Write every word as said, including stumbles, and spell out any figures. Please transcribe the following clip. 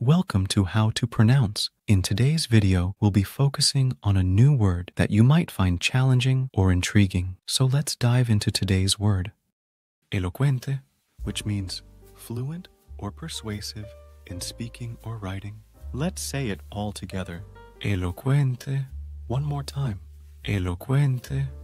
Welcome to How to Pronounce. In today's video, we'll be focusing on a new word that you might find challenging or intriguing. So let's dive into today's word. Eloquente, which means fluent or persuasive in speaking or writing. Let's say it all together. Eloquente. One more time. Eloquente.